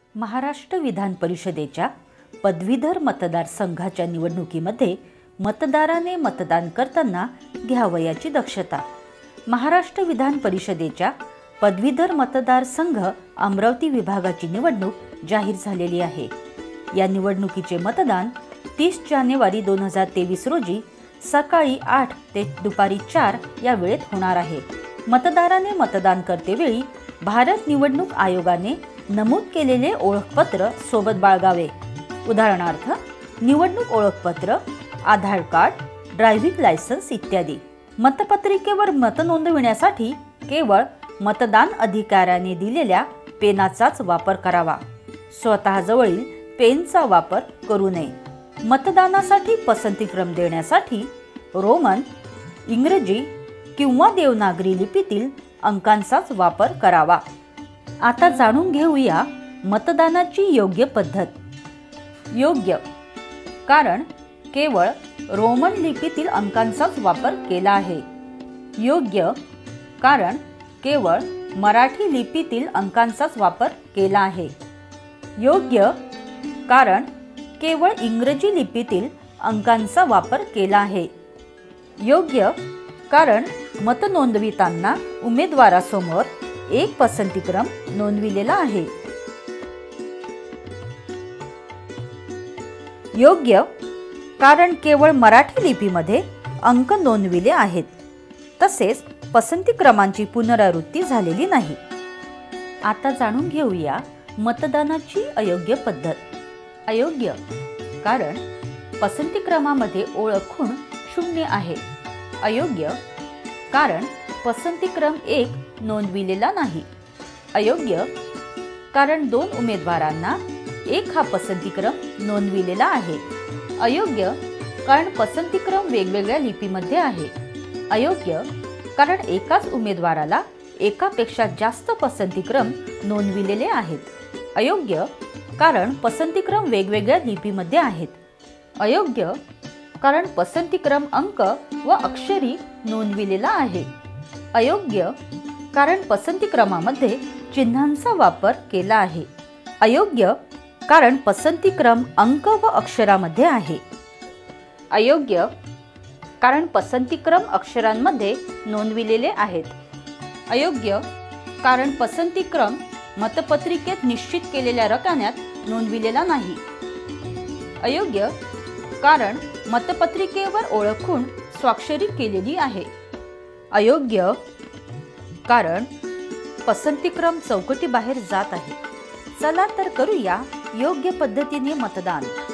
महाराष्ट्र विधान परिषदेच्या पदवीधर मतदारसंघाच्या निवडणुकीमध्ये मतदाराने मतदान करताना घ्यावयाची दक्षता। महाराष्ट्र विधान परिषदेच्या पदवीधर मतदारसंघ अमरावती विभागाची निवडणूक जाहीर झालेली आहे। या निवडणुकीचे मतदान 30 जानेवारी 2023 रोजी सकाळी 8 ते दुपारी 4 या वेळेत होणार आहे। मतदाराने मतदान करतेवेळी भारत निवडणूक आयोगाने नमूद केलेले ओळखपत्र सोबत बाळगावे। उदाहरणार्थ निवडणूक ओळखपत्र, आधार कार्ड, ड्रायव्हिंग लायसन्स इत्यादी। मतपत्रिकेवर मत नोंदविण्यासाठी केवळ मतदान अधिकाऱ्याने दिलेल्या पेनाचाच वापर करावा। स्वतःजवळील पेनचा वापर करू नये। मतदानासाठी पसंतीक्रम देण्यासाठी रोमन, इंग्रजी किंवा देवनागरी लिपीतील अंकांचाच वापर करावा। आता जाणून घेऊया मतदानाची योग्य पद्धत। योग्य कारण केवळ रोमन लिपीतील अंकांचाच वापर केला आहे। योग्य कारण केवळ मराठी लिपीतील अंकांचाच वापर केला आहे। योग्य कारण केवळ इंग्रजी लिपीतील अंकांचा वापर केला आहे। योग्य कारण मत नोंदविताना उमेदवारासमोर एक पसंतीक्रम नोंदविलेला आहे। योग्य कारण केवळ मराठी लिपीमध्ये अंक नोंदविले आहेत, तसेच पसंतीक्रमांची पुनरावृत्ती झालेली नाही। आता जाणून घेऊया मतदानाची अयोग्य पद्धत। अयोग्य कारण पसंतीक्रमामध्ये ओळ खूण 0 आहे। अयोग्य कारण पसंतीक्रम 1 नोंदविलेला नाही। अयोग्य कारण 2 उमेदवारांना 1 हा पसंतीक्रम नोंदविलेला आहे। अयोग्य कारण पसंतीक्रम वेगवेगळ्या लिपीमध्ये आहे। अयोग्य कारण एकाच उमेदवाराला एकापेक्षा जास्त पसंतीक्रम नोंदविलेले आहेत। अयोग्य कारण पसंतीक्रम वेगवेगळ्या लिपीमध्ये आहेत। अयोग्य कारण पसंतीक्रम अंक व अक्षरी नोंदविलेला आहे। अयोग्य कारण पसंतीक्रमामध्ये चिन्हांचा वापर केला आहे। अयोग्य कारण पसंतीक्रम अंक व अक्षरामध्ये आहे। अयोग्य कारण पसंतीक्रम अक्षरांमध्ये नोंदविलेले आहेत। अयोग्य कारण पसंतीक्रम मतपत्रिकेत निश्चित केलेल्या रकान्यात नोंदविलेला नाही। अयोग्य कारण मतपत्रिकेवर ओळख खूण स्वाक्षरी केलेली आहे। अयोग्य कारण पसंतीक्रम चौकटी बाहेर जात आहे। चला तर करूया योग्य पद्धतीने मतदान।